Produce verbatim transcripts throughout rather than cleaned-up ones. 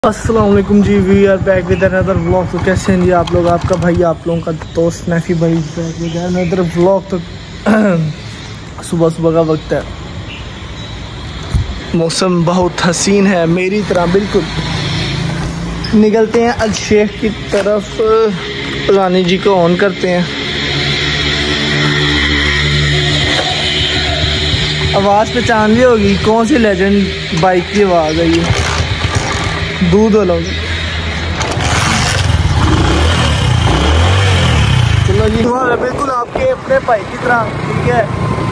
अस्सलाम वालेकुम जी, we are back with another vlog. तो कैसे हैं जी आप लोग? आपका भाई आप लोगों का दोस्त नैफी भाई बैक विद अनदर व्लॉग। तो सुबह सुबह का वक्त है, मौसम बहुत हसीन है, मेरी तरह बिल्कुल। निकलते हैं अल शेख की तरफ, रानी जी को ऑन करते हैं। आवाज़ पहचान ली होगी, कौन सी लेजेंड बाइक की आवाज़ है ये, दूध वाला। चलो जी, बिल्कुल आपके अपने भाई की तरह, ठीक है।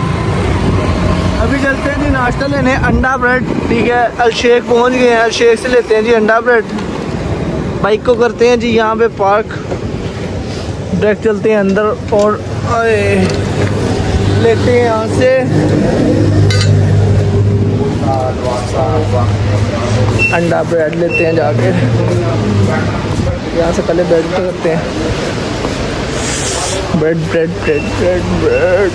अभी चलते हैं जी नाश्ता लेने, अंडा ब्रेड, ठीक है। अल शेख पहुंच गए हैं, अल शेख से लेते हैं जी अंडा ब्रेड। बाइक को करते हैं जी यहाँ पे पार्क, डायरेक्ट चलते हैं अंदर और लेते हैं यहाँ से अंडा ब्रेड लेते हैं जाके। यहाँ से पहले ब्रेड को करते हैं, bread bread bread bread bread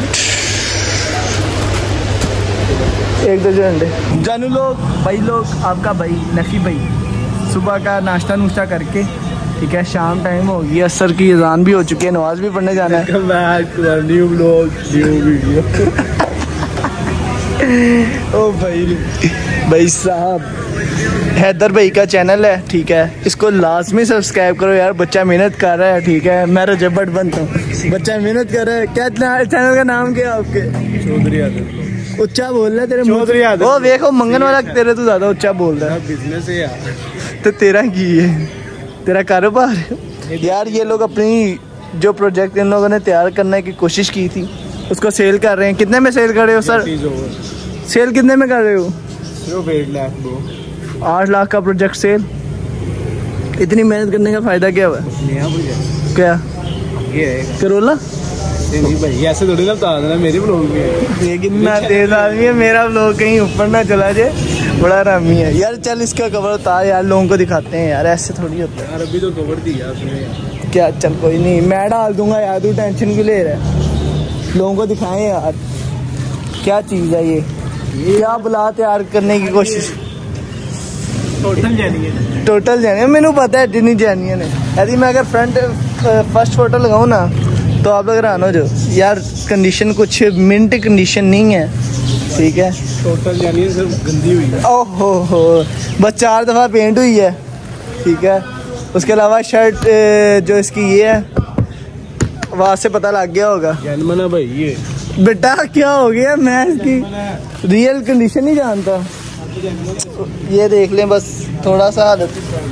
एक दर्जन अंडे। जानू लोग, भाई लोग, आपका भाई नफी भाई सुबह का नाश्ता नुश्ता करके, ठीक है, शाम टाइम हो गई, असर की अजान भी हो चुकी है, नमाज भी पढ़ने जाना है। New vlog, new video. ओ भाई भाई साहब, हैदर भाई का चैनल है, ठीक है, इसको लाजमी सब्सक्राइब करो यार, बच्चा मेहनत कर रहा है, ठीक है। मैं रजब भट्ट बनता हूँ, बच्चा मेहनत कर रहा है। क्या चैनल का नाम क्या है आपके? चौधरी आदत। उच्चा बोल रहा है तेरे चौधरी आदत। ओ देखो मंगन वाला तेरे तो ज्यादा उच्चा बोल रहा है। बिजनेस है यार। तो तेरा की है, तेरा कारोबार यार। ये लोग अपनी जो प्रोजेक्ट इन लोगों ने तैयार करने की कोशिश की थी, उसको सेल कर रहे हैं। कितने में सेल कर रहे हो सर? सेल कितने में कर रहे हो? आठ लाख आठ लाख का प्रोजेक्ट सेल। इतनी मेहनत करने का फायदा क्या हुआ? क्या ये है करोला? नहीं भाई, ऐसे थोड़ी ना बता देना, मेरे ब्लॉग में है। लेकिन मैं तेज आदमी है, मेरा ब्लॉग कहीं ऊपर ना चला जाए, बड़ा आरामी है यार। चल इसका कवर उतार यार, लोगों को दिखाते हैं यार, ऐसे थोड़ी होता है यार। अभी तो कवर दिया उसने क्या। चल कोई नहीं, मैं डाल दूंगा यार, तू टेंशन क्यों ले रहा है? लोगों को दिखाएं यार क्या चीज़ है ये, क्या बुला तैयार करने की कोशिश। टोटल जानिए, टोटल जानिए, मैंने पता है इतनी जानिए ने। यदि मैं अगर फ्रंट फर्स्ट फोटो लगाऊँ ना, तो आप लोग हैरान हो जाओ यार, कंडीशन कुछ मिनट कंडीशन नहीं है, ठीक है। टोटल जानिए सिर्फ गंदी हुई है। ओहो हो, बस चार दफ़ा पेंट हुई है, ठीक है। उसके अलावा शर्ट जो इसकी ये है, वहाँ से पता लग गया होगा जनमना भाई। ये बेटा क्या हो गया, मैं इसकी रियल कंडीशन नहीं जानता। ये देख लें बस थोड़ा सा हालत,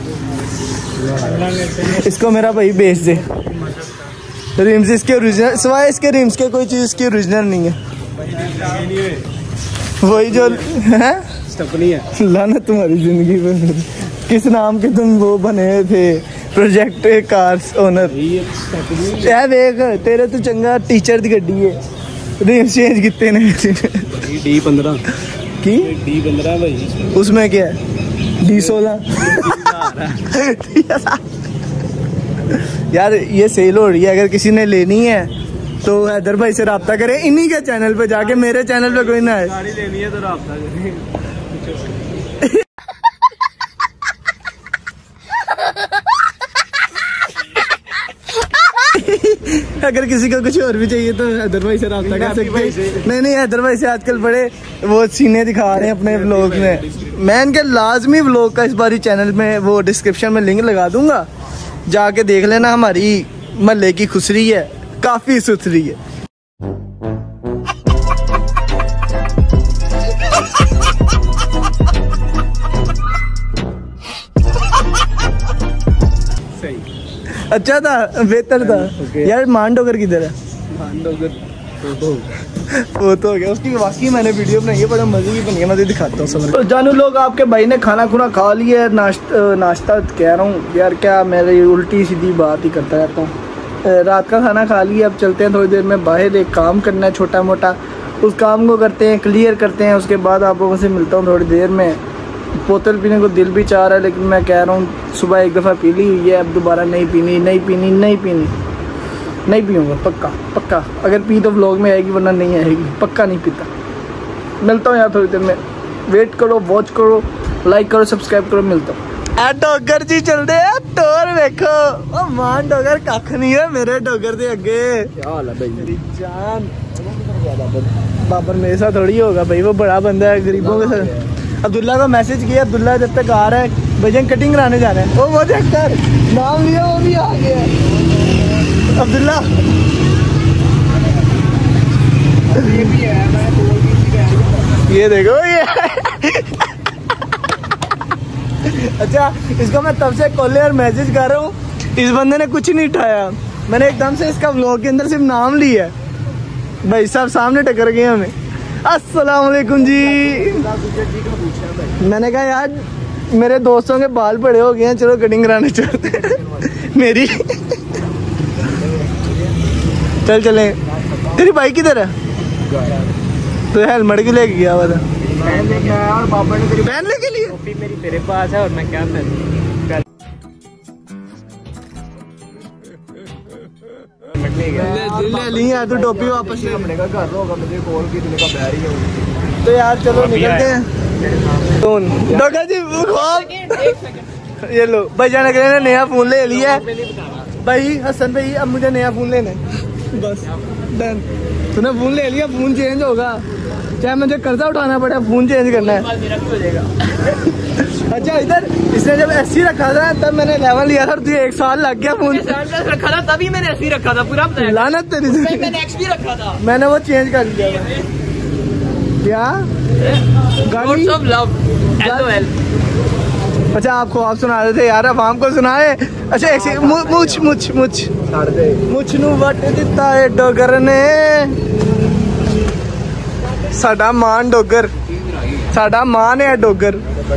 इसको मेरा भाई बेच दे। रिम्स इसके ओरिजिनल, सिवाय इसके रिम्स के कोई चीज़ इसकी ओरिजिनल नहीं है। वही जो है स्टपनी है। लाना तुम्हारी जिंदगी में, किस नाम के तुम वो बने थे, प्रोजेक्ट कार्स ओनर। यह देख तेरे तो चंगा टीचर दी गड्डी है, रिम्स चेंज कितने ने? डी पंद्रह की डी पंद्रह भाई, उसमें क्या है? डी सोलह। यार ये सेल हो रही है, अगर किसी ने लेनी है तो हैदर भाई से रब्ता करें, इन्हीं के चैनल पे जाके, मेरे चैनल पे कोई ना है। गाड़ी लेनी है तो रब्ता करें। अगर किसी को कुछ और भी चाहिए तो हैदर भाई से रब्ता कर सकते हैं। नहीं नहीं, हैदर भाई से आजकल बड़े वो सीने दिखा रहे हैं अपने व्लॉग में। मैं इनके लाजमी व्लॉग का इस बारी चैनल में वो डिस्क्रिप्शन में लिंक लगा दूंगा, जाके देख लेना। हमारी महल्ले की खुसरी है, काफी सुथरी है। सही, अच्छा था, बेहतर था यार। मांडोगर किधर है? मांडोगर वो तो हो गया उसकी, वाकई मैंने वीडियो बनाई है, बड़ा मजे की बनी है, मैं दिखाता हूँ सब। तो जानू लोग, आपके भाई ने खाना खुना खा लिया है, नाश्ता नाश्ता कह रहा हूँ यार, क्या मेरी उल्टी सीधी बात ही करता रहता हूँ। रात का खाना खा लिया, अब चलते हैं थोड़ी देर में बाहर, एक काम करना है छोटा मोटा, उस काम को करते हैं, क्लियर करते हैं। उसके बाद आप लोगों से मिलता हूँ थोड़ी देर में। बोतल पीने को दिल भी चाह रहा है, लेकिन मैं कह रहा हूँ सुबह एक दफ़ा पी ली हुई है, अब दोबारा नहीं पीनी नहीं पीनी नहीं पीनी नहीं पीऊँगा, पक्का पक्का। अगर पी तो व्लॉग में आएगी, वरना नहीं आएगी, पक्का नहीं पीता। मिलता हूँ यार थोड़ी देर में, वेट करो, वॉच करो, लाइक करो, सब्सक्राइब करो, मिलता हूँ। ए डोगर जी चलते हैं टोर देखो ओ मान डोगर कख नहीं है मेरे डोगर दे अगे। क्या हाल है भाई मेरी जान। बाबर मेरे साथ थोड़ी होगा भाई, वो बड़ा बंदा है गरीबों के साथ। अब्दुल्ला को मैसेज किया, अब्दुल्ला जब तक आ रहा है भजन कटिंग कराने जा रहे हैं। वो वो देख कर नाम लिया वो भी आ गया अब्दुल्ला। ये भी है, मैं ये देखो ये अच्छा इसको मैं तब से कॉल और मैसेज कर रहा हूँ, इस बंदे ने कुछ नहीं उठाया। मैंने एकदम से इसका व्लॉग के अंदर सिर्फ नाम लिया है। भाई साहब सामने टक्कर गए हमें। अस्सलाम वालेकुम जी। मैंने कहा यार मेरे दोस्तों के बाल बड़े हो गए हैं, चलो कटिंग कराने चलते मेरी चल चले। तेरी बाइक किधर है? तो हेलमेट क्यों लेके गया हुआ था? और बाबा ने तेरी पहनने के लिए टोपी मेरी तेरे पास है और मैं क्या पहनूं? ले ली यार तू टोपी वापस ले। हमने का घर होगा मुझे कॉल की तूने का बैर ही है। तो यार चलो निकलते हैं। कौन डॉक्टर जी वो ये लो भाई जान ने नया फोन ले लिया है भाई। हसन भाई अब मुझे नया फोन लेना है बस डन। तूने फोन ले लिया, फोन चेंज होगा चाहे मुझे कर्जा उठाना पड़े, फोन चेंज करना है। मेरा भी हो जाएगा। अच्छा इधर इसने जब एसी रखा था तब मैंने लेवल लिया था, तुझे एक साल लग गया फोन रखा था तभी मैंने एसी रखा था पूरा। लानत तेरी मैंने एक्स भी रखा था, मैंने वो चेंज कर लिया। क्या गाड़ी ऑफ लव एलओएल। अच्छा आपको आप सुना रहे थे यार, अब हमको सुनाए। अच्छा एक मुछ मुछ मुछ मुछ नू वट दिता है डोगर ने साडा मान डोगर, साडा मान है डोगर।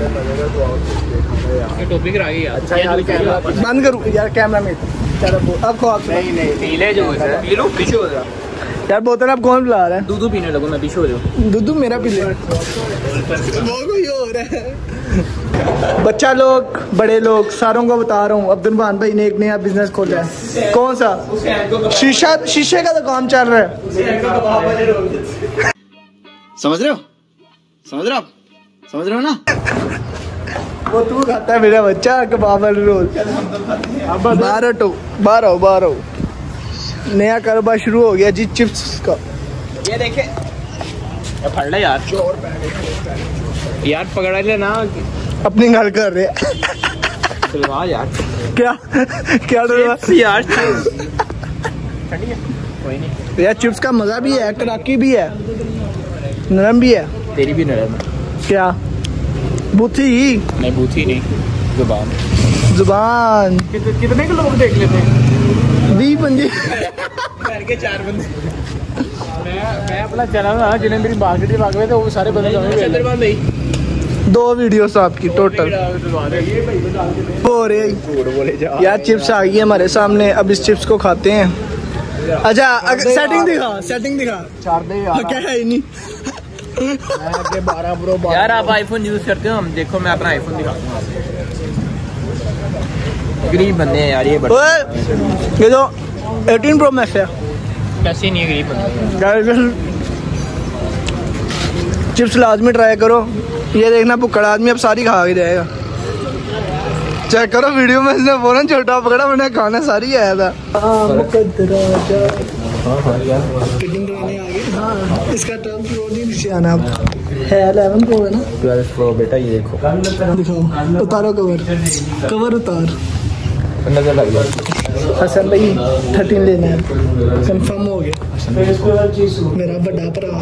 टोपी करा गई यार। अच्छा यार बंद करूं यार कैमरा में। चलो अब को आप नहीं नहीं पी ले जो है पी लो पीछे हो जा यार। बोतल आप कौन बुला रहा है? दूधू पीने लगो मैं पीछे हो जाऊं। दूधू मेरा पी ले वो कोई हो रहा है। बच्चा लोग बड़े लोग सारों को बता रहा हूँ, अब्दुल भान भाई ने एक नया बिजनेस खोला है। कौन सा? शीशा शीशे का तो काम चल रहा है। समझ रहे हो समझ रहे हो आप समझ रहे हो ना? वो तू खाता है मेरा बच्चा कबाब वाले रोल। बारह टो बारह बारह नया कारोबार शुरू हो गया जी चिप्स का। ये देखे फड़ ले यार यार पकड़ ले ना, अपनी गल कर रहे चलवा यार। क्या क्या यार कोई नहीं यार, चिप्स का मजा भी है, कड़ाकी भी है, नरम भी है। तेरी भी नरम है। क्या बूथी? नहीं बूथी नहीं, जुबान जुबान। कित, कितने के लोग देख लेते हैं? बीस बंदे घर के चार बंदे। मैं मैं अपना चैनल ना जिन्हें मेरी मार्केटिंग भाग में तो वो सारे बंदे दो वीडियोस आपकी टोटल हो रही यार। चिप्स आ गई है हमारे सामने, अब इस चिप्स को खाते हैं। अच्छा सेटिंग दिखा सेटिंग दिखा चार दे यार। क्या है नहीं बारह प्रो यार। आप आईफोन यूज करते हो? हम देखो मैं अपना आईफोन दिखाता हूँ। गरीब बंदे हैं यार ये बड़े। ये जो अठारह प्रो मैक्स है कैसी नहीं है, गरीब बंदे। चिप्स लाजमी ट्राई करो, ये देखना भुक्कड़ आदमी अब सारी खा के जाएगा। चेक करो वीडियो में इसने फोन छोटा पकड़ा, मैंने खाना सारी आया था। हाँ इसका टर्म प्रो नहीं नीचे आना अब है, इलेवन प्रो है ना? ट्वेल्व प्रो बेटा ये देखो दिखाओ। उतारो कवर कवर उतार नजर लग गया। हसन भाई थर्टीन लेना है कंफर्म हो गया। मेरा बड़ा भरा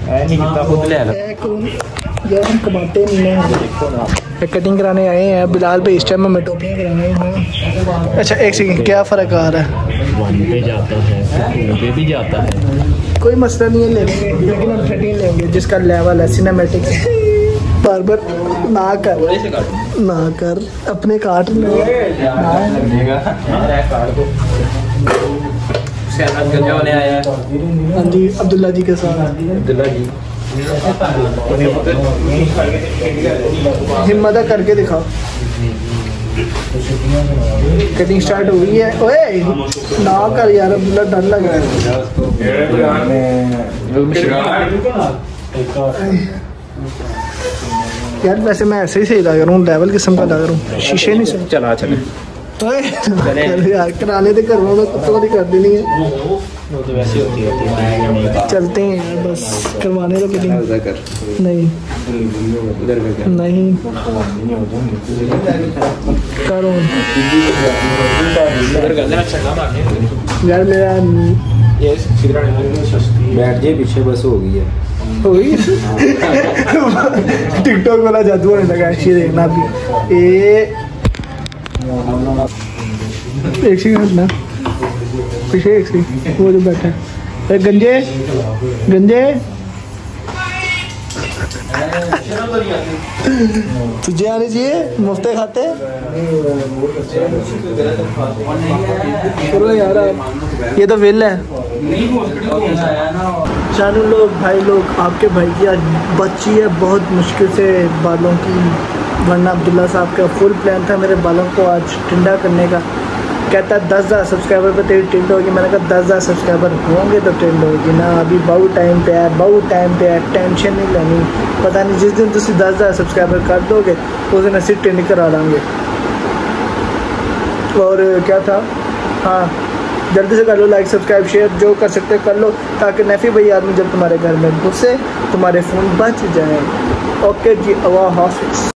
यार हम कमाते नहीं है। कटिंग कराने आए हैं बिलाल भाई, इस टाइम हमें टोपियाँ कराने हैं। अच्छा एक सेकंड क्या फ़र्क आ रहा है? वन पे जाता है पे भी जाता है, कोई मसला नहीं है ले लेंगे, लेकिन हम थर्टीन लेंगे जिसका लेवल है सिनेमैटिक। बार बार ना कर ना कर अपने काट ले। हाँ जी अब्दुल्ला जी के साथ। अब्दुल्ला जी हिम्मत करके दिखाओ। कटिंग स्टार्ट हो गई है। ओए ना कर यार अब्दुल्ला, डर लग रहा है। यार वैसे मैं ऐसे ही सही लग रहा हूँ, लेवल किस्म का लग रहा हूँ, शीशे नहीं सही। चला चले चल यार कराने तो घर वालों को तो कर देनी है, वो तो वैसे होती होती है। चलते हैं यार बस करवाने तो कटिंग नहीं नहीं करो यार मेरा बैठ जाए पीछे, बस हो गई है। हो गई टिकटॉक वाला जादू होने लगा है, देखना भी ए एक सेकंड ना पीछे एक सेकंड, वो जो बैठा है गंजे गंजे तुझे आनी चाहिए, मुफ्ते खाते चलो यार, ये तो विल है। चारों लोग भाई लोग, आपके भाई की आज बच्ची है बहुत मुश्किल से बालों की, वरना अब्दुल्ला साहब का फुल प्लान था मेरे बालों को आज ठंडा करने का। कहता है दस हज़ार सब्सक्राइबर पे तेरी टिल्ड होगी, मैंने कहा दस हज़ार सब्सक्राइबर होंगे तो टिल्ड होगी ना, अभी बहुत टाइम पे है, बहुत टाइम पे है, टेंशन नहीं लेनी। पता नहीं जिस दिन तुम दस हज़ार सब्सक्राइबर कर दोगे उस दिन असी टिल्ड करा लाएंगे। और क्या था, हाँ जल्दी से कर लो लाइक सब्सक्राइब शेयर, जो कर सकते कर लो, ताकि नफ़ी भाई आदमी जब तुम्हारे घर में घुसे तुम्हारे फ़ोन बच जाए। ओके जी, अल्लाह हाफिज़।